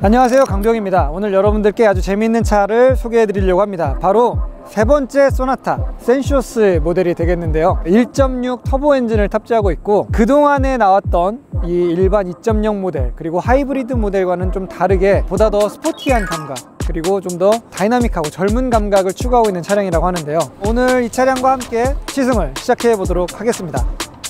안녕하세요, 강병입니다. 오늘 여러분들께 아주 재미있는 차를 소개해 드리려고 합니다. 바로 세 번째 소나타 센슈어스 모델이 되겠는데요, 1.6 터보 엔진을 탑재하고 있고, 그동안에 나왔던 이 일반 2.0 모델 그리고 하이브리드 모델과는 좀 다르게 보다 더 스포티한 감각, 그리고 좀 더 다이나믹하고 젊은 감각을 추구하고 있는 차량이라고 하는데요, 오늘 이 차량과 함께 시승을 시작해 보도록 하겠습니다.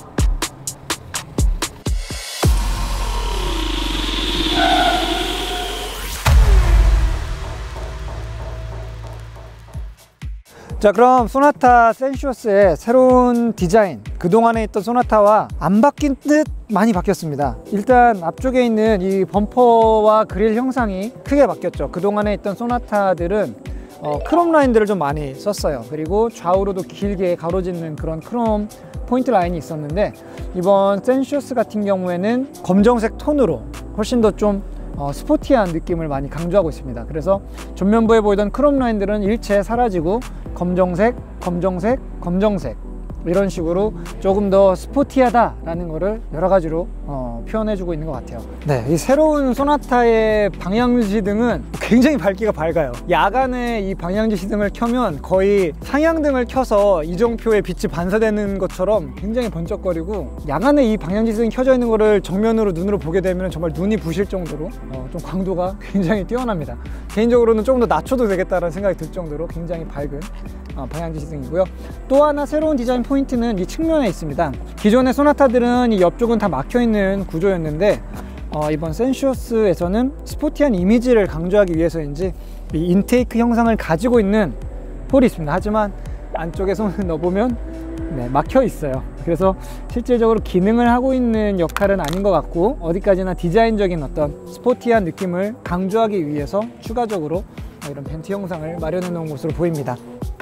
자, 그럼 소나타 센슈어스의 새로운 디자인, 그동안에 있던 소나타와 안 바뀐 듯 많이 바뀌었습니다. 일단 앞쪽에 있는 이 범퍼와 그릴 형상이 크게 바뀌었죠. 그동안에 있던 소나타들은 크롬 라인들을 좀 많이 썼어요. 그리고 좌우로도 길게 가로짓는 그런 크롬 포인트 라인이 있었는데, 이번 센슈어스 같은 경우에는 검정색 톤으로 훨씬 더 좀 스포티한 느낌을 많이 강조하고 있습니다. 그래서 전면부에 보이던 크롬 라인들은 일체 사라지고 검정색, 검정색, 검정색, 이런 식으로 조금 더 스포티하다라는 거를 여러 가지로 표현해주고 있는 것 같아요. 네, 이 새로운 소나타의 방향지시등은 굉장히 밝기가 밝아요. 야간에 이 방향지시등을 켜면 거의 상향등을 켜서 이정표에 빛이 반사되는 것처럼 굉장히 번쩍거리고, 야간에 이 방향지시등이 켜져 있는 거를 정면으로 눈으로 보게 되면 정말 눈이 부실 정도로 좀 광도가 굉장히 뛰어납니다. 개인적으로는 조금 더 낮춰도 되겠다는 생각이 들 정도로 굉장히 밝은 방향지시등이고요. 또 하나 새로운 디자인 포인트는 이 측면에 있습니다. 기존의 소나타들은 이 옆쪽은 다 막혀있는 구조였는데, 이번 센슈어스에서는 스포티한 이미지를 강조하기 위해서인지 이 인테이크 형상을 가지고 있는 폴이 있습니다. 하지만 안쪽에 손을 넣어보면 막혀 있어요. 그래서 실질적으로 기능을 하고 있는 역할은 아닌 것 같고, 어디까지나 디자인적인 어떤 스포티한 느낌을 강조하기 위해서 추가적으로 이런 벤트 형상을 마련해 놓은 것으로 보입니다.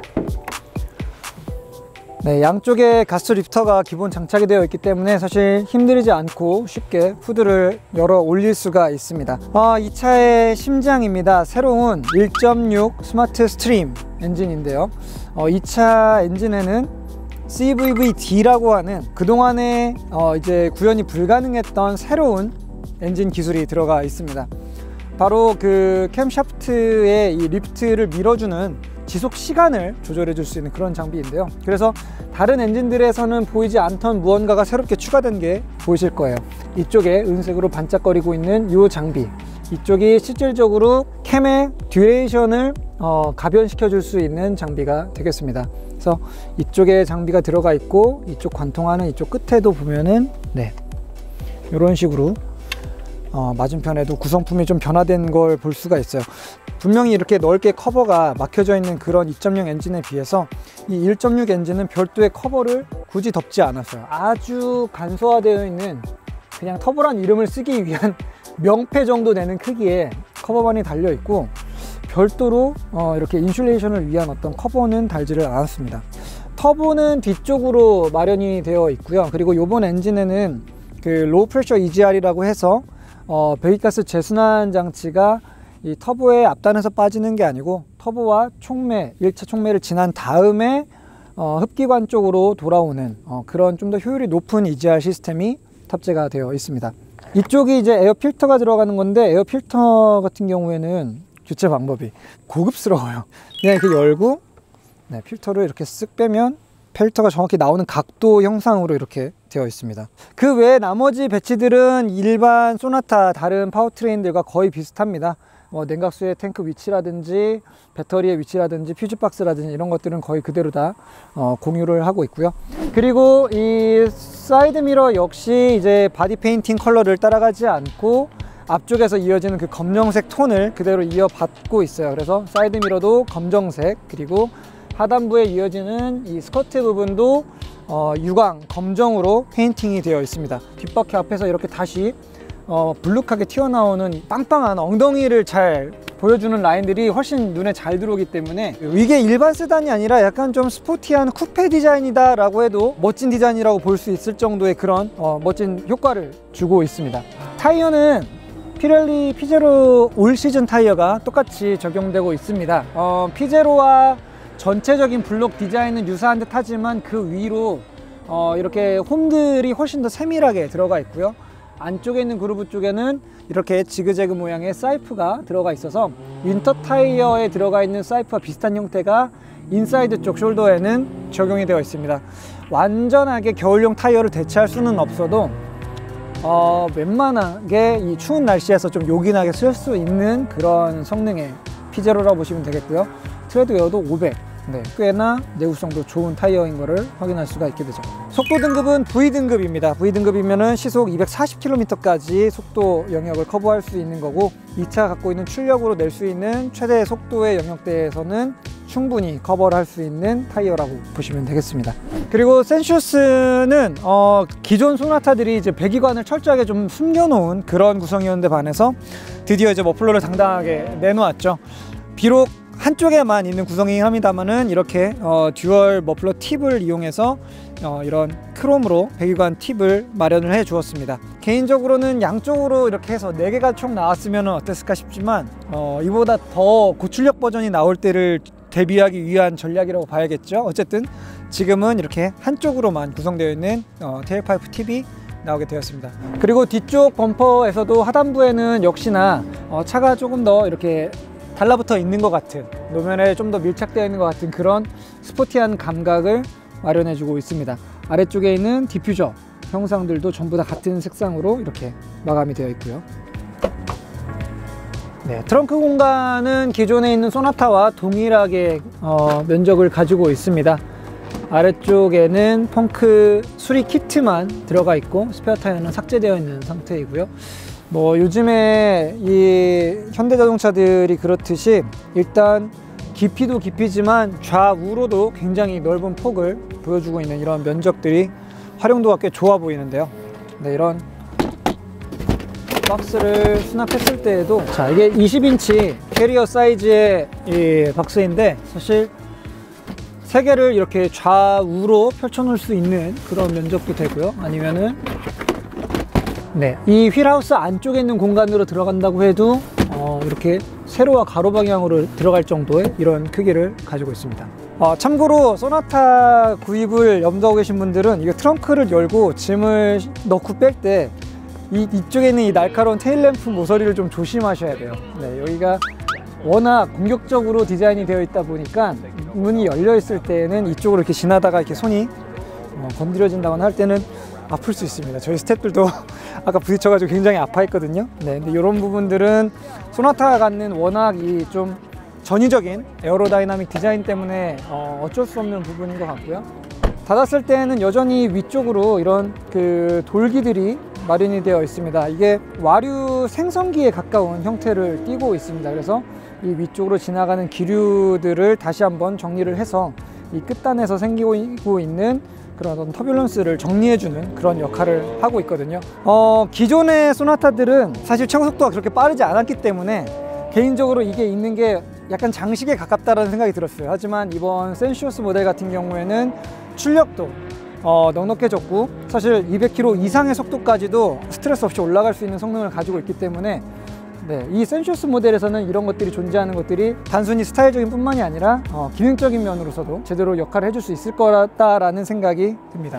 네, 양쪽에 가스 리프터가 기본 장착이 되어 있기 때문에 사실 힘들지 않고 쉽게 후드를 열어 올릴 수가 있습니다. 이 차의 심장입니다. 새로운 1.6 스마트 스트림 엔진인데요, 이 차 엔진에는 CVVD라고 하는 그동안에 이제 구현이 불가능했던 새로운 엔진 기술이 들어가 있습니다. 바로 그 캠샤프트의 이 리프트를 밀어주는 지속 시간을 조절해 줄 수 있는 그런 장비인데요, 그래서 다른 엔진들에서는 보이지 않던 무언가가 새롭게 추가된 게 보이실 거예요. 이쪽에 은색으로 반짝거리고 있는 이 장비, 이쪽이 실질적으로 캠의 듀레이션을 가변시켜 줄 수 있는 장비가 되겠습니다. 그래서 이쪽에 장비가 들어가 있고, 이쪽 관통하는 이쪽 끝에도 보면은 이런 식으로 맞은편에도 구성품이 좀 변화된 걸 볼 수가 있어요. 분명히 이렇게 넓게 커버가 막혀져 있는 그런 2.0 엔진에 비해서 이 1.6 엔진은 별도의 커버를 굳이 덮지 않았어요. 아주 간소화되어 있는, 그냥 터보란 이름을 쓰기 위한 명패 정도 되는 크기의 커버반이 달려 있고, 별도로 이렇게 인슐레이션을 위한 어떤 커버는 달지를 않았습니다. 터보는 뒤쪽으로 마련이 되어 있고요. 그리고 이번 엔진에는 그 로우 프레셔 EGR이라고 해서 배기가스 재순환 장치가 이 터보의 앞단에서 빠지는 게 아니고, 터보와 촉매, 1차 촉매를 지난 다음에 흡기관 쪽으로 돌아오는 그런 좀 더 효율이 높은 EGR 시스템이 탑재가 되어 있습니다. 이쪽이 이제 에어 필터가 들어가는 건데, 에어 필터 같은 경우에는 교체 방법이 고급스러워요. 그냥 이렇게 열고 필터를 이렇게 쓱 빼면 필터가 정확히 나오는 각도 형상으로 이렇게 되어 있습니다. 그 외에 나머지 배치들은 일반 소나타 다른 파워트레인들과 거의 비슷합니다. 냉각수의 탱크 위치라든지 배터리의 위치라든지 퓨즈박스라든지 이런 것들은 거의 그대로 다 공유를 하고 있고요. 그리고 이 사이드 미러 역시 이제 바디 페인팅 컬러를 따라가지 않고 앞쪽에서 이어지는 그 검정색 톤을 그대로 이어받고 있어요. 그래서 사이드 미러도 검정색, 그리고 하단부에 이어지는 이 스커트 부분도 유광 검정으로 페인팅이 되어 있습니다. 뒷바퀴 앞에서 이렇게 다시 불룩하게 튀어나오는 빵빵한 엉덩이를 잘 보여주는 라인들이 훨씬 눈에 잘 들어오기 때문에, 이게 일반 세단이 아니라 약간 좀 스포티한 쿠페 디자인이다 라고 해도 멋진 디자인이라고 볼 수 있을 정도의 그런 멋진 효과를 주고 있습니다. 타이어는 피렐리 피제로 올 시즌 타이어가 똑같이 적용되고 있습니다. 피제로와 전체적인 블록 디자인은 유사한 듯 하지만 그 위로 이렇게 홈들이 훨씬 더 세밀하게 들어가 있고요. 안쪽에 있는 그루브 쪽에는 이렇게 지그재그 모양의 사이프가 들어가 있어서 윈터 타이어에 들어가 있는 사이프와 비슷한 형태가 인사이드 쪽 숄더에는 적용이 되어 있습니다. 완전하게 겨울용 타이어를 대체할 수는 없어도 웬만하게 이 추운 날씨에서 좀 요긴하게 쓸 수 있는 그런 성능의 P0라고 보시면 되겠고요. 트레드 웨어도 500, 꽤나 내구성도 좋은 타이어인 것을 확인할 수가 있게 되죠. 속도 등급은 V등급입니다. V등급이면은 시속 240km까지 속도 영역을 커버할 수 있는 거고, 이 차가 갖고 있는 출력으로 낼 수 있는 최대 속도의 영역대에서는 충분히 커버를 할 수 있는 타이어라고 보시면 되겠습니다. 그리고 센슈스는 기존 소나타들이 이제 배기관을 철저하게 좀 숨겨놓은 그런 구성이었는데 반해서 드디어 이제 머플러를 당당하게 내놓았죠. 비록 한쪽에만 있는 구성이긴 합니다만은 이렇게 듀얼 머플러 팁을 이용해서 이런 크롬으로 배기관 팁을 마련을 해 주었습니다. 개인적으로는 양쪽으로 이렇게 해서 4개가 총 나왔으면 어땠을까 싶지만 이보다 더 고출력 버전이 나올 때를 대비하기 위한 전략이라고 봐야겠죠. 어쨌든 지금은 이렇게 한쪽으로만 구성되어 있는 테일파이프 팁이 나오게 되었습니다. 그리고 뒤쪽 범퍼에서도 하단부에는 역시나 차가 조금 더 이렇게 달라붙어 있는 것 같은, 노면에 좀 더 밀착되어 있는 것 같은 그런 스포티한 감각을 마련해 주고 있습니다. 아래쪽에 있는 디퓨저 형상들도 전부 다 같은 색상으로 이렇게 마감이 되어 있고요. 트렁크 공간은 기존에 있는 소나타와 동일하게 면적을 가지고 있습니다. 아래쪽에는 펑크 수리 키트만 들어가 있고 스페어 타이어는 삭제되어 있는 상태이고요. 요즘에 이 현대자동차들이 그렇듯이 일단 깊이도 깊이지만 좌우로도 굉장히 넓은 폭을 보여주고 있는 이런 면적들이 활용도가 꽤 좋아 보이는데요. 이런 박스를 수납했을 때에도, 자, 이게 20인치 캐리어 사이즈의 이 박스인데 사실 3개를 이렇게 좌우로 펼쳐 놓을 수 있는 그런 면적도 되고요. 아니면은 이 휠하우스 안쪽에 있는 공간으로 들어간다고 해도 이렇게 세로와 가로 방향으로 들어갈 정도의 이런 크기를 가지고 있습니다. 참고로 소나타 구입을 염두하고 계신 분들은 이거 트렁크를 열고 짐을 넣고 뺄 때 이쪽에 있는 이 날카로운 테일램프 모서리를 좀 조심하셔야 돼요. 여기가 워낙 공격적으로 디자인이 되어 있다 보니까 문이 열려 있을 때는 이쪽으로 이렇게 지나다가 이렇게 손이 건드려진다거나 할 때는 아플 수 있습니다. 저희 스태프들도 아까 부딪혀가지고 굉장히 아파했거든요. 근데 이런 부분들은 소나타가 갖는 워낙 이 좀 전위적인 에어로다이나믹 디자인 때문에 어쩔 수 없는 부분인 것 같고요. 닫았을 때는 여전히 위쪽으로 이런 그 돌기들이 마련이 되어 있습니다. 이게 와류 생성기에 가까운 형태를 띠고 있습니다. 그래서 이 위쪽으로 지나가는 기류들을 다시 한번 정리를 해서 이 끝단에서 생기고 있는 그런 어떤 터뷸런스를 정리해주는 그런 역할을 하고 있거든요. 기존의 소나타들은 사실 최고 속도가 그렇게 빠르지 않았기 때문에 개인적으로 이게 있는 게 약간 장식에 가깝다는 생각이 들었어요. 하지만 이번 센슈어스 모델 같은 경우에는 출력도 넉넉해졌고, 사실 200km 이상의 속도까지도 스트레스 없이 올라갈 수 있는 성능을 가지고 있기 때문에 이 센슈어스 모델에서는 이런 것들이 존재하는 것들이 단순히 스타일적인 뿐만이 아니라 기능적인 면으로서도 제대로 역할을 해줄 수 있을 거다라는 생각이 듭니다.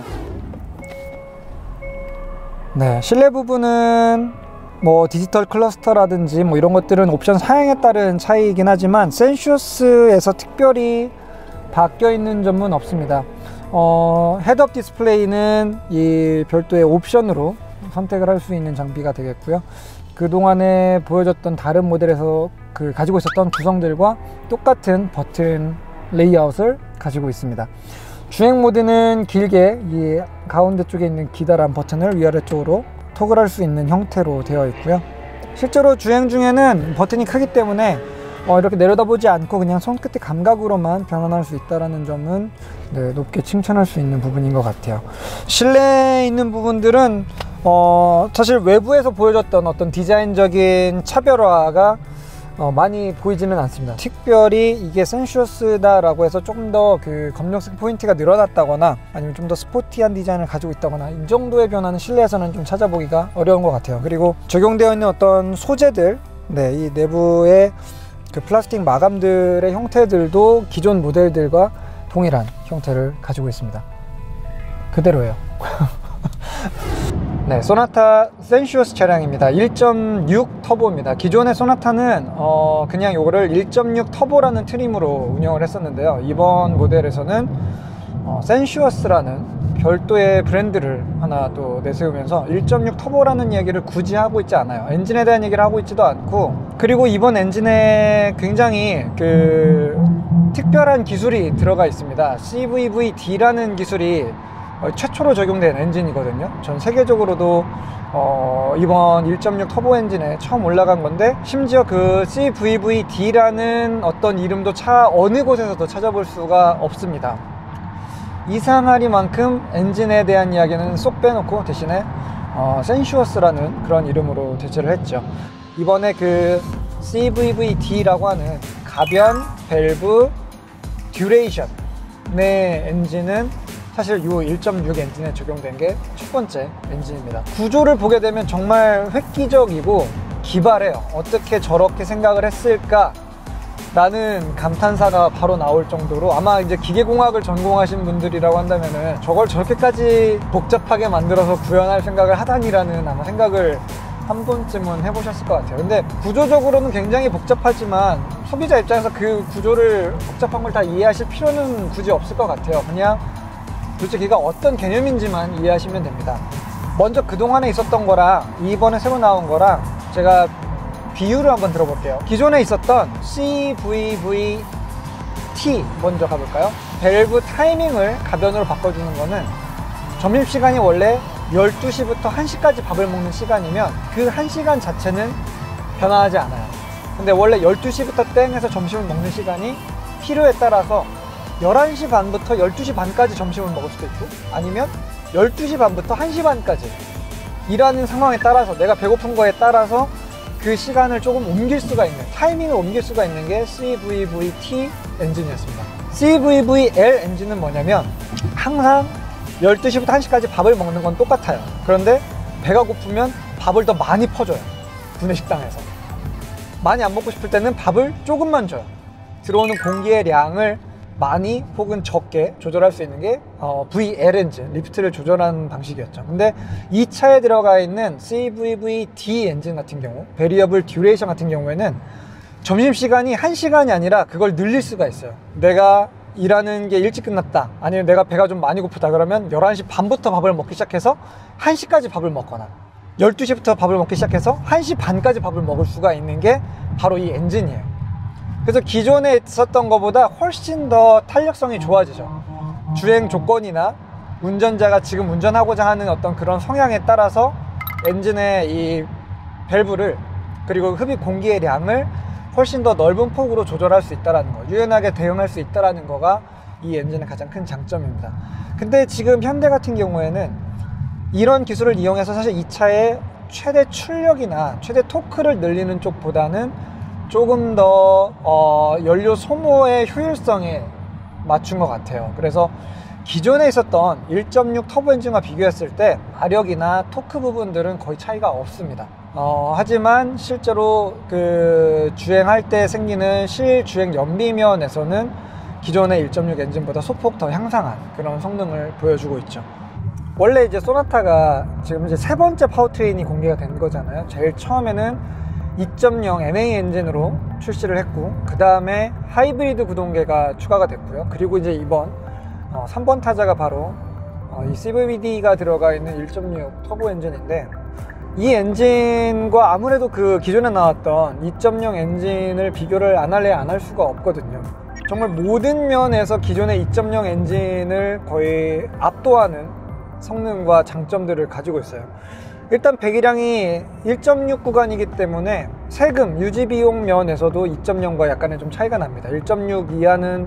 실내 부분은 디지털 클러스터라든지 이런 것들은 옵션 사양에 따른 차이이긴 하지만 센슈어스에서 특별히 바뀌어 있는 점은 없습니다. 헤드업 디스플레이는 이 별도의 옵션으로 선택을 할 수 있는 장비가 되겠고요. 그동안에 보여줬던 다른 모델에서 가지고 있었던 구성들과 똑같은 버튼 레이아웃을 가지고 있습니다. 주행 모드는 길게 이 가운데 쪽에 있는 기다란 버튼을 위아래쪽으로 토글할 수 있는 형태로 되어 있고요. 실제로 주행 중에는 버튼이 크기 때문에 이렇게 내려다보지 않고 그냥 손끝의 감각으로만 변환할 수 있다는 점은 높게 칭찬할 수 있는 부분인 것 같아요. 실내에 있는 부분들은 사실 외부에서 보여줬던 어떤 디자인적인 차별화가 많이 보이지는 않습니다. 특별히 이게 센슈어스다라고 해서 조금 더 검정색 포인트가 늘어났다거나 아니면 좀 더 스포티한 디자인을 가지고 있다거나 이 정도의 변화는 실내에서는 좀 찾아보기가 어려운 것 같아요. 그리고 적용되어 있는 어떤 소재들, 이 내부의 플라스틱 마감들의 형태들도 기존 모델들과 동일한 형태를 가지고 있습니다. 그대로예요. 네, 소나타 센슈어스 차량입니다. 1.6 터보입니다. 기존의 소나타는 그냥 요거를 1.6 터보라는 트림으로 운영을 했었는데요. 이번 모델에서는 센슈어스라는 별도의 브랜드를 하나 또 내세우면서 1.6 터보라는 얘기를 굳이 하고 있지 않아요. 엔진에 대한 얘기를 하고 있지도 않고, 그리고 이번 엔진에 굉장히 특별한 기술이 들어가 있습니다. CVVD라는 기술이 최초로 적용된 엔진이거든요. 전 세계적으로도 이번 1.6 터보 엔진에 처음 올라간 건데, 심지어 그 CVVD라는 어떤 이름도 어느 곳에서도 찾아볼 수가 없습니다. 이상하리만큼 엔진에 대한 이야기는 쏙 빼놓고 대신에 센슈어스라는 그런 이름으로 대체를 했죠. 이번에 그 CVVD라고 하는 가변 밸브 듀레이션의 엔진은 사실 이 1.6 엔진에 적용된 게 첫 번째 엔진입니다. 구조를 보게 되면 정말 획기적이고 기발해요. 어떻게 저렇게 생각을 했을까 라는 감탄사가 바로 나올 정도로, 아마 이제 기계공학을 전공하신 분들이라고 한다면은 저걸 저렇게까지 복잡하게 만들어서 구현할 생각을 하다니라는 아마 생각을 한 번쯤은 해보셨을 것 같아요. 근데 구조적으로는 굉장히 복잡하지만 소비자 입장에서 그 구조를 복잡한 걸 다 이해하실 필요는 굳이 없을 것 같아요. 그냥 도대체 걔가 어떤 개념인지만 이해하시면 됩니다. 먼저 그동안에 있었던 거랑 이번에 새로 나온 거랑 제가 비유를 한번 들어볼게요. 기존에 있었던 CVVT 먼저 가볼까요? 밸브 타이밍을 가변으로 바꿔주는 거는 점심시간이 원래 12시부터 1시까지 밥을 먹는 시간이면 그 1시간 자체는 변화하지 않아요. 근데 원래 12시부터 땡해서 점심을 먹는 시간이 필요에 따라서 11시 반부터 12시 반까지 점심을 먹을 수도 있고, 아니면 12시 반부터 1시 반까지 일하는 상황에 따라서, 내가 배고픈 거에 따라서 그 시간을 조금 옮길 수가 있는, 타이밍을 옮길 수가 있는 게 CVVT 엔진이었습니다. CVVL 엔진은 뭐냐면 항상 12시부터 1시까지 밥을 먹는 건 똑같아요. 그런데 배가 고프면 밥을 더 많이 퍼줘요. 구내식당에서 많이 안 먹고 싶을 때는 밥을 조금만 줘요. 들어오는 공기의 양을 많이 혹은 적게 조절할 수 있는 게 VL 엔진, 리프트를 조절하는 방식이었죠. 근데 이 차에 들어가 있는 CVVD 엔진 같은 경우, 베리어블 듀레이션 같은 경우에는 점심시간이 1시간이 아니라 그걸 늘릴 수가 있어요. 내가 일하는 게 일찍 끝났다, 아니면 내가 배가 좀 많이 고프다 그러면 11시 반부터 밥을 먹기 시작해서 1시까지 밥을 먹거나 12시부터 밥을 먹기 시작해서 1시 반까지 밥을 먹을 수가 있는 게 바로 이 엔진이에요. 그래서 기존에 있었던 것보다 훨씬 더 탄력성이 좋아지죠. 주행 조건이나 운전자가 지금 운전하고자 하는 어떤 그런 성향에 따라서 엔진의 이 밸브를, 그리고 흡입 공기의 양을 훨씬 더 넓은 폭으로 조절할 수 있다는 거, 유연하게 대응할 수 있다는 거가 이 엔진의 가장 큰 장점입니다. 근데 지금 현대 같은 경우에는 이런 기술을 이용해서 사실 이 차의 최대 출력이나 최대 토크를 늘리는 쪽보다는 조금 더 연료 소모의 효율성에 맞춘 것 같아요. 그래서 기존에 있었던 1.6 터보 엔진과 비교했을 때 마력이나 토크 부분들은 거의 차이가 없습니다. 하지만 실제로 그 주행할 때 생기는 실주행 연비면에서는 기존의 1.6 엔진보다 소폭 더 향상한 그런 성능을 보여주고 있죠. 원래 이제 소나타가 지금 이제 세 번째 파워트레인이 공개가 된 거잖아요. 제일 처음에는 2.0 NA 엔진으로 출시를 했고, 그 다음에 하이브리드 구동계가 추가가 됐고요. 그리고 이제 이번 3번 타자가 바로 이 CVVD가 들어가 있는 1.6 터보 엔진인데, 이 엔진과 아무래도 그 기존에 나왔던 2.0 엔진을 비교를 안 할래 안 할 수가 없거든요. 정말 모든 면에서 기존의 2.0 엔진을 거의 압도하는 성능과 장점들을 가지고 있어요. 일단 배기량이 1.6 구간이기 때문에 세금, 유지 비용 면에서도 2.0과 약간의 좀 차이가 납니다. 1.6 이하는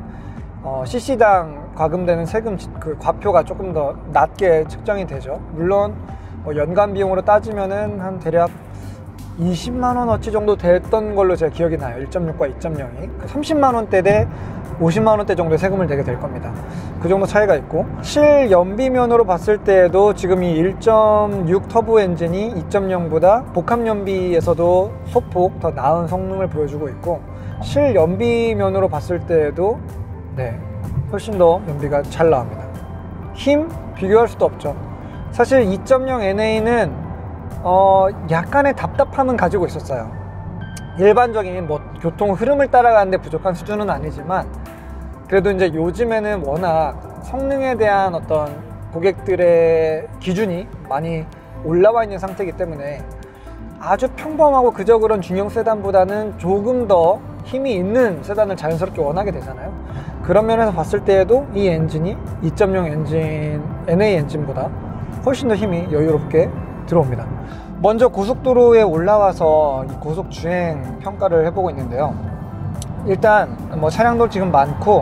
cc당 과금되는 세금 그 과표가 조금 더 낮게 측정이 되죠. 물론 연간 비용으로 따지면은 한 대략 20만원 어치 정도 됐던 걸로 제가 기억이 나요. 1.6과 2.0이 30만원대 대 50만원대 정도의 세금을 내게 될 겁니다. 그 정도 차이가 있고, 실연비면으로 봤을 때에도 지금 이 1.6 터보 엔진이 2.0보다 복합연비에서도 소폭 더 나은 성능을 보여주고 있고, 실연비면으로 봤을 때에도 훨씬 더 연비가 잘 나옵니다. 힘 비교할 수도 없죠. 사실 2.0 NA는 약간의 답답함은 가지고 있었어요. 일반적인 뭐 교통 흐름을 따라가는데 부족한 수준은 아니지만, 그래도 이제 요즘에는 워낙 성능에 대한 어떤 고객들의 기준이 많이 올라와 있는 상태이기 때문에 아주 평범하고 그저 그런 중형 세단보다는 조금 더 힘이 있는 세단을 자연스럽게 원하게 되잖아요. 그런 면에서 봤을 때에도 이 엔진이 2.0 엔진, NA 엔진보다 훨씬 더 힘이 여유롭게 들어옵니다. 먼저 고속도로에 올라와서 이 고속 주행 평가를 해보고 있는데요. 일단 뭐 차량도 지금 많고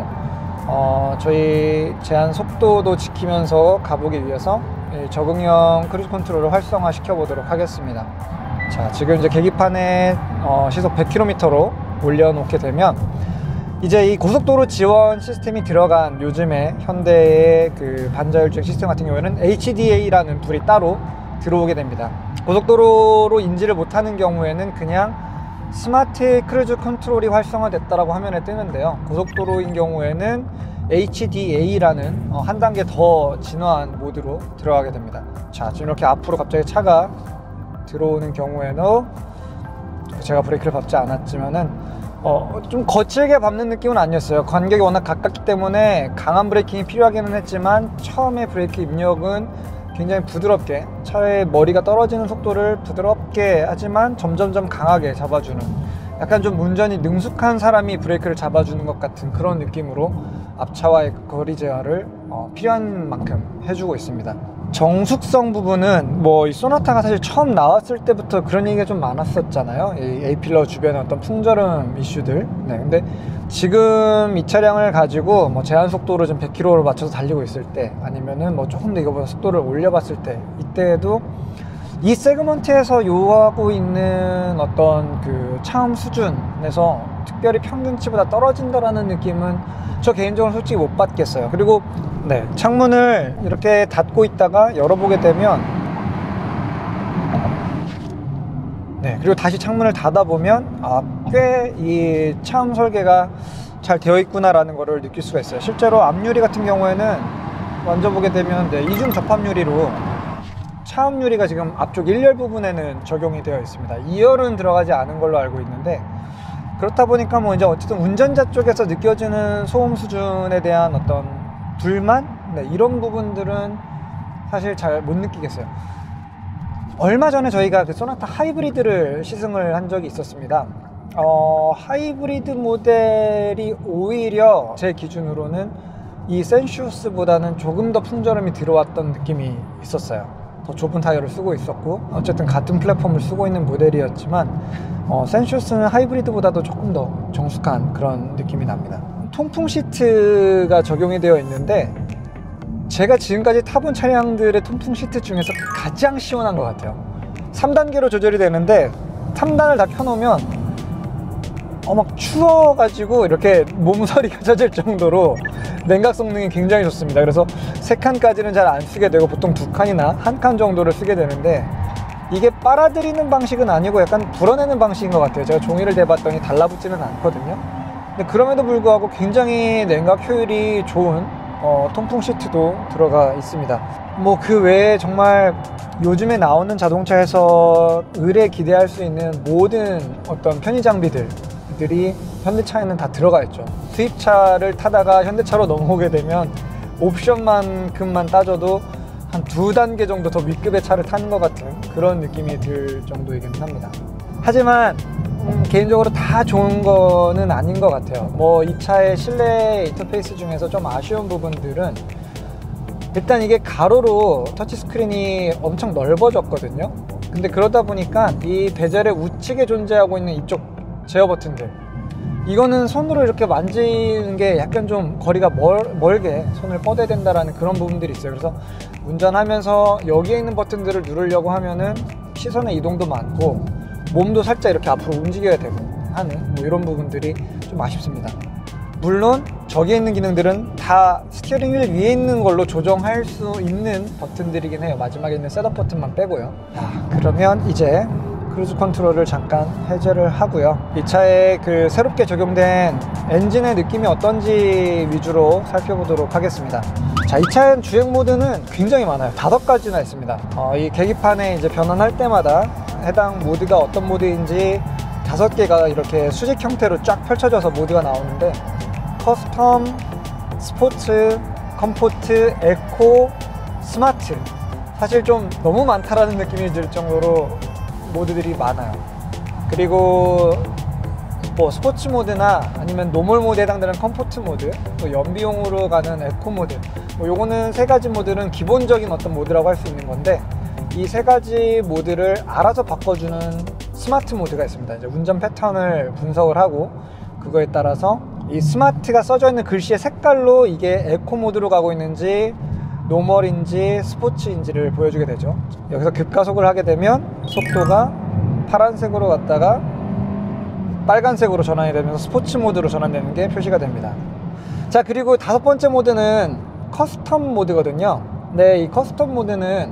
저희 제한 속도도 지키면서 가보기 위해서 적응형 크루즈 컨트롤을 활성화 시켜 보도록 하겠습니다. 자, 지금 이제 계기판에 시속 100km로 올려놓게 되면 이제 이 고속도로 지원 시스템이 들어간 요즘에 현대의 그 반자율주행 시스템 같은 경우에는 HDA라는 툴이 따로 들어오게 됩니다. 고속도로로 인지를 못하는 경우에는 그냥 스마트 크루즈 컨트롤이 활성화됐다라고 화면에 뜨는데요. 고속도로인 경우에는 HDA라는 한 단계 더 진화한 모드로 들어가게 됩니다. 자, 지금 이렇게 앞으로 갑자기 차가 들어오는 경우에는 제가 브레이크를 밟지 않았지만은 좀 거칠게 밟는 느낌은 아니었어요. 간격이 워낙 가깝기 때문에 강한 브레이킹이 필요하기는 했지만 처음에 브레이크 입력은 굉장히 부드럽게, 차의 머리가 떨어지는 속도를 부드럽게 하지만 점점점 강하게 잡아주는, 약간 좀 운전이 능숙한 사람이 브레이크를 잡아주는 것 같은 그런 느낌으로 앞차와의 거리 제어를 필요한 만큼 해주고 있습니다. 정숙성 부분은 뭐 이 소나타가 사실 처음 나왔을 때부터 그런 얘기가 좀 많았었잖아요. 이 A필러 주변의 어떤 풍절음 이슈들. 네, 근데 지금 이 차량을 가지고 뭐 제한 속도를 좀 100km로 맞춰서 달리고 있을 때, 아니면은 뭐 조금 더 이거보다 속도를 올려봤을 때, 이때에도 이 세그먼트에서 요하고 있는 어떤 그 차음 수준에서 특별히 평균치보다 떨어진다라는 느낌은 저 개인적으로 솔직히 못 받겠어요. 그리고 네, 창문을 이렇게 닫고 있다가 열어보게 되면, 네, 그리고 다시 창문을 닫아보면 꽤 이 차음 설계가 잘 되어 있구나라는 거를 느낄 수가 있어요. 실제로 앞유리 같은 경우에는 만져보게 되면 이중 접합 유리로 차음 유리가 지금 앞쪽 1열 부분에는 적용이 되어 있습니다. 2열은 들어가지 않은 걸로 알고 있는데, 그렇다 보니까 뭐 이제 어쨌든 운전자 쪽에서 느껴지는 소음 수준에 대한 어떤 불만? 네, 이런 부분들은 사실 잘 못 느끼겠어요. 얼마 전에 저희가 그 소나타 하이브리드를 시승을 한 적이 있었습니다. 하이브리드 모델이 오히려 제 기준으로는 이 센슈스보다는 조금 더 풍절음이 들어왔던 느낌이 있었어요. 더 좁은 타이어를 쓰고 있었고, 어쨌든 같은 플랫폼을 쓰고 있는 모델이었지만 센슈스는 하이브리드보다도 조금 더 정숙한 그런 느낌이 납니다. 통풍 시트가 적용이 되어 있는데, 제가 지금까지 타본 차량들의 통풍 시트 중에서 가장 시원한 것 같아요. 3단계로 조절이 되는데 3단을 다 켜놓으면 막 추워가지고 이렇게 몸서리가 젖을 정도로 냉각 성능이 굉장히 좋습니다. 그래서 3칸까지는 잘 안 쓰게 되고 보통 2칸이나 1칸 정도를 쓰게 되는데, 이게 빨아들이는 방식은 아니고 약간 불어내는 방식인 것 같아요. 제가 종이를 대봤더니 달라붙지는 않거든요. 근데 그럼에도 불구하고 굉장히 냉각 효율이 좋은 통풍 시트도 들어가 있습니다. 뭐 그 외에 정말 요즘에 나오는 자동차에서 의뢰 기대할 수 있는 모든 어떤 편의 장비들이 현대차에는 다 들어가 있죠. 수입차를 타다가 현대차로 넘어오게 되면 옵션만큼만 따져도 한 2단계 정도 더 윗급의 차를 타는 것 같은 그런 느낌이 들 정도이긴 합니다. 하지만 개인적으로 다 좋은 거는 아닌 것 같아요. 뭐 이 차의 실내 인터페이스 중에서 좀 아쉬운 부분들은, 일단 이게 가로로 터치스크린이 엄청 넓어졌거든요. 근데 그러다 보니까 이 베젤의 우측에 존재하고 있는 이쪽 제어 버튼들, 이거는 손으로 이렇게 만지는 게 약간 좀 거리가 멀게 손을 뻗어야 된다라는 그런 부분들이 있어요. 그래서 운전하면서 여기에 있는 버튼들을 누르려고 하면은 시선의 이동도 많고 몸도 살짝 이렇게 앞으로 움직여야 되고 하는 뭐 이런 부분들이 좀 아쉽습니다. 물론 저기에 있는 기능들은 다 스티어링 휠 위에 있는 걸로 조정할 수 있는 버튼들이긴 해요. 마지막에 있는 셋업 버튼만 빼고요. 그러면 이제 크루즈 컨트롤을 잠깐 해제를 하고요. 이 차에 그 새롭게 적용된 엔진의 느낌이 어떤지 위주로 살펴보도록 하겠습니다. 자, 이 차의 주행 모드는 굉장히 많아요. 5가지나 있습니다. 이 계기판에 이제 변환할 때마다 해당 모드가 어떤 모드인지 5개가 이렇게 수직 형태로 쫙 펼쳐져서 모드가 나오는데, 커스텀, 스포츠, 컴포트, 에코, 스마트. 사실 좀 너무 많다라는 느낌이 들 정도로 모드들이 많아요. 그리고 뭐 스포츠 모드나 아니면 노멀 모드에 해당되는 컴포트 모드, 또 연비용으로 가는 에코 모드, 뭐 요거는 3가지 모드는 기본적인 어떤 모드라고 할 수 있는 건데, 이 3가지 모드를 알아서 바꿔주는 스마트 모드가 있습니다. 이제 운전 패턴을 분석을 하고 그거에 따라서 이 스마트가 써져 있는 글씨의 색깔로 이게 에코 모드로 가고 있는지 노멀인지 스포츠인지를 보여주게 되죠. 여기서 급가속을 하게 되면 속도가 파란색으로 갔다가 빨간색으로 전환이 되면서 스포츠 모드로 전환되는 게 표시가 됩니다. 자, 그리고 5번째 모드는 커스텀 모드거든요. 네, 이 커스텀 모드는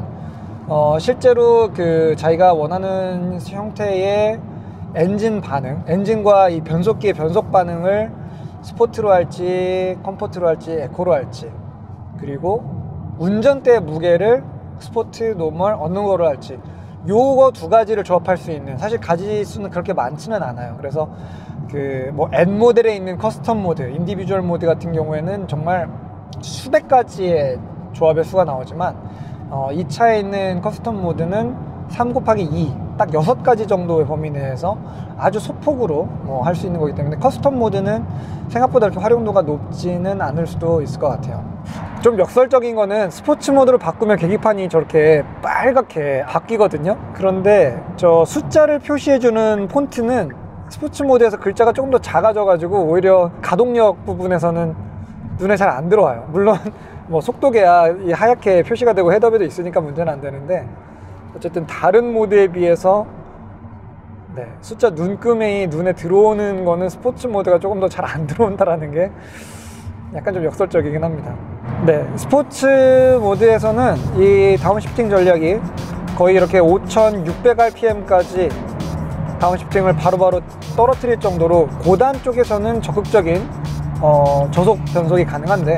실제로 그 자기가 원하는 형태의 엔진 반응, 엔진과 이 변속기의 변속 반응을 스포트로 할지 컴포트로 할지 에코로 할지, 그리고 운전대 무게를 스포트, 노멀 어느 거로 할지, 요거 2가지를 조합할 수 있는, 사실 가지 수는 그렇게 많지는 않아요. 그래서 그 뭐 N 모델에 있는 커스텀 모드, 인디비주얼 모드 같은 경우에는 정말 수백 가지의 조합의 수가 나오지만 이 차에 있는 커스텀 모드는 3/2, 딱 6가지 정도의 범위 내에서 아주 소폭으로 할 수 있는 거기 때문에 커스텀 모드는 생각보다 이렇게 활용도가 높지는 않을 수도 있을 것 같아요. 좀 역설적인 거는 스포츠 모드로 바꾸면 계기판이 저렇게 빨갛게 바뀌거든요. 그런데 저 숫자를 표시해주는 폰트는 스포츠 모드에서 글자가 조금 더 작아져 가지고 오히려 가동력 부분에서는 눈에 잘 안 들어와요. 물론 뭐 속도계야 이 하얗게 표시가 되고 헤더비도 있으니까 문제는 안 되는데, 어쨌든 다른 모드에 비해서 네, 숫자 눈금이 눈에 들어오는 거는 스포츠 모드가 조금 더 잘 안 들어온다라는 게 약간 좀 역설적이긴 합니다. 네, 스포츠 모드에서는 이 다운시프팅 전략이 거의 이렇게 5600rpm까지 다운시프팅을 바로바로 떨어뜨릴 정도로 고단 쪽에서는 적극적인 저속 변속이 가능한데,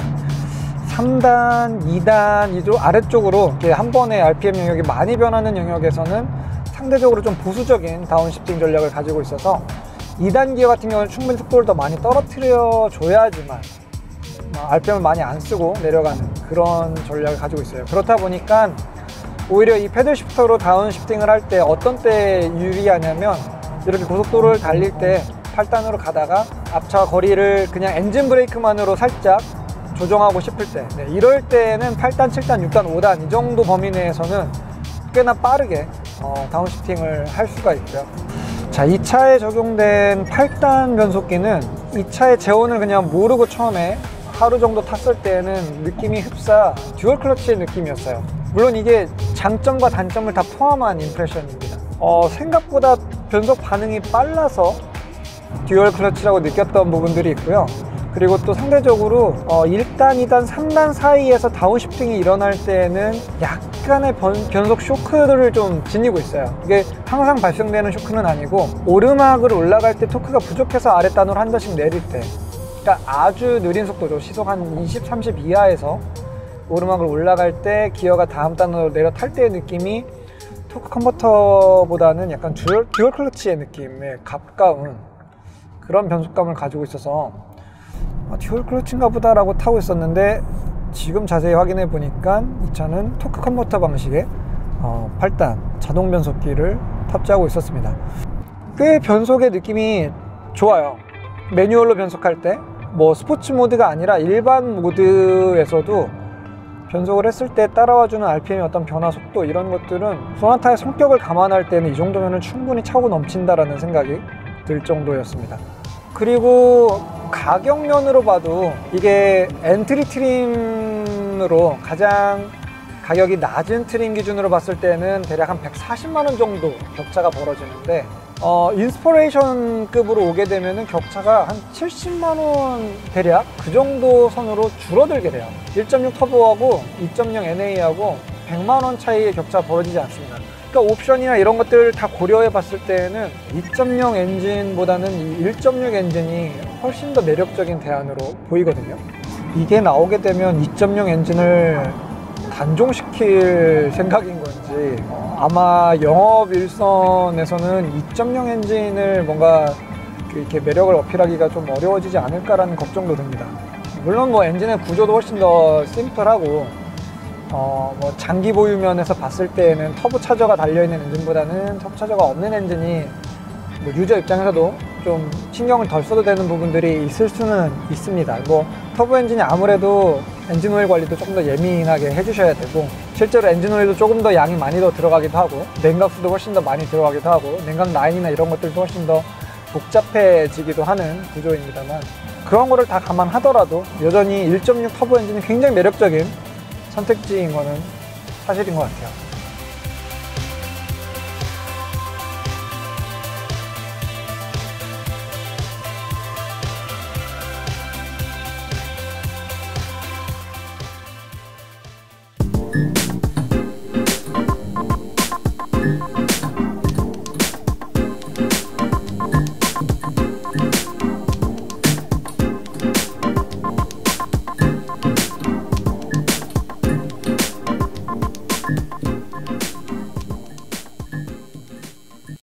3단, 2단 이쪽 아래쪽으로 이렇게 한 번에 RPM 영역이 많이 변하는 영역에서는 상대적으로 좀 보수적인 다운시프팅 전략을 가지고 있어서 2단 기어 같은 경우는 충분히 속도를 더 많이 떨어뜨려 줘야지만 RPM을 많이 안 쓰고 내려가는 그런 전략을 가지고 있어요. 그렇다 보니까 오히려 이 패들 시프터로 다운시프팅을 할 때 어떤 때 유리하냐면, 이렇게 고속도로를 달릴 때 8단으로 가다가 앞차 거리를 그냥 엔진 브레이크만으로 살짝 조정하고 싶을 때, 네, 이럴 때는 8단, 7단, 6단, 5단 이 정도 범위 내에서는 꽤나 빠르게 다운시프팅을 할 수가 있고요. 자, 이 차에 적용된 8단 변속기는 이 차의 제온을 그냥 모르고 처음에 하루 정도 탔을 때는 느낌이 흡사 듀얼 클러치의 느낌이었어요. 물론 이게 장점과 단점을 다 포함한 임프레션입니다. 생각보다 변속 반응이 빨라서 듀얼 클러치라고 느꼈던 부분들이 있고요. 그리고 또 상대적으로 1단, 2단, 3단 사이에서 다운시프팅이 일어날 때는 약간의 변속 쇼크를 좀 지니고 있어요. 이게 항상 발생되는 쇼크는 아니고, 오르막을 올라갈 때 토크가 부족해서 아랫단으로 한 단씩 내릴 때, 그러니까 아주 느린 속도죠. 시속 한 20, 30 이하에서 오르막을 올라갈 때 기어가 다음 단으로 내려 탈 때의 느낌이 토크 컨버터보다는 약간 듀얼 클러치의 느낌에 가까운 그런 변속감을 가지고 있어서 듀얼 클러치인가 보다 라고 타고 있었는데, 지금 자세히 확인해 보니까 이 차는 토크 컨버터 방식의 8단 자동 변속기를 탑재하고 있었습니다. 꽤 변속의 느낌이 좋아요. 매뉴얼로 변속할 때 뭐 스포츠 모드가 아니라 일반 모드에서도 변속을 했을 때 따라와주는 RPM의 어떤 변화 속도, 이런 것들은 소나타의 성격을 감안할 때는 이 정도면 충분히 차고 넘친다라는 생각이 들 정도였습니다. 그리고 가격면으로 봐도 이게 엔트리 트림으로 가장 가격이 낮은 트림 기준으로 봤을 때는 대략 한 140만원 정도 격차가 벌어지는데, 인스퍼레이션급으로 오게 되면은 격차가 한 70만원 대략 그 정도 선으로 줄어들게 돼요. 1.6 터보하고 2.0 NA하고 100만원 차이의 격차 벌어지지 않습니다. 그러니까 옵션이나 이런 것들을 다 고려해 봤을 때는 2.0 엔진보다는 이 1.6 엔진이 훨씬 더 매력적인 대안으로 보이거든요. 이게 나오게 되면 2.0 엔진을 단종시킬 생각인 건지 아마 영업 일선에서는 2.0 엔진을 뭔가 이렇게 매력을 어필하기가 좀 어려워지지 않을까라는 걱정도 듭니다. 물론 뭐 엔진의 구조도 훨씬 더 심플하고 뭐 장기 보유면에서 봤을 때에는 터보차저가 달려있는 엔진보다는 터보차저가 없는 엔진이 뭐 유저 입장에서도 좀 신경을 덜 써도 되는 부분들이 있을 수는 있습니다. 뭐 터보 엔진이 아무래도 엔진 오일 관리도 조금 더 예민하게 해주셔야 되고, 실제로 엔진 오일도 조금 더 양이 많이 더 들어가기도 하고, 냉각수도 훨씬 더 많이 들어가기도 하고, 냉각 라인이나 이런 것들도 훨씬 더 복잡해지기도 하는 구조입니다만, 그런 거를 다 감안하더라도 여전히 1.6 터보 엔진이 굉장히 매력적인 선택지인 거는 사실인 것 같아요.